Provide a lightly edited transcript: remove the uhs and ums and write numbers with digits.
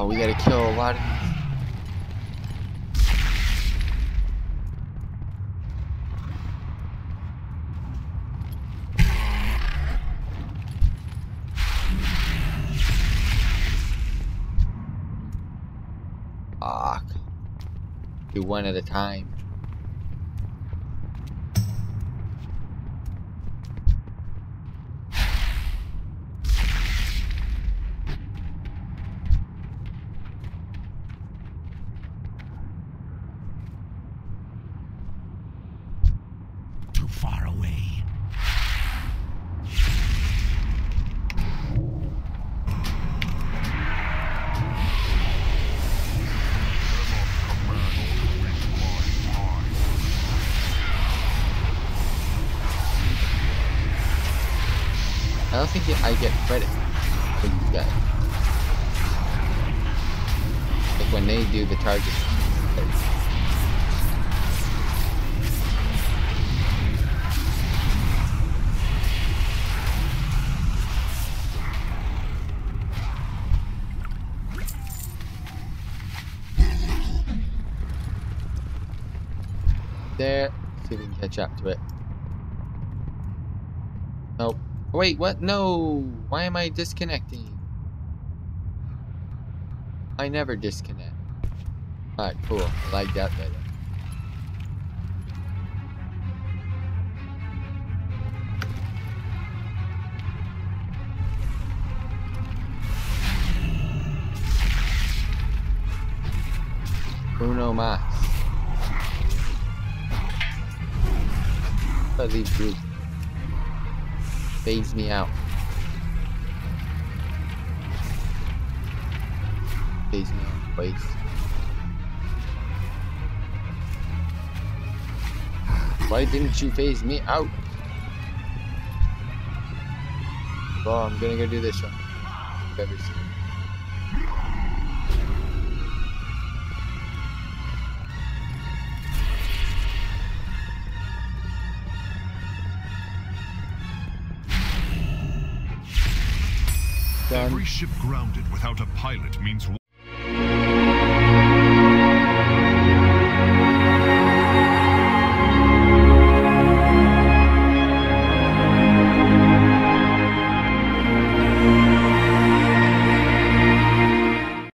Oh, we gotta kill a lot of these. Fuck. Do one at a time. Too far away. I don't think I get credit for these guys. Like when they do the target. There. See if we can catch up to it. Nope. Wait, what? No! Why am I disconnecting? I never disconnect. Alright, cool. I like that better. Uno mas. But these groups phase me out. Phase me out, please. Why didn't you phase me out? Well, I'm gonna go do this one. Better see. Every ship grounded without a pilot means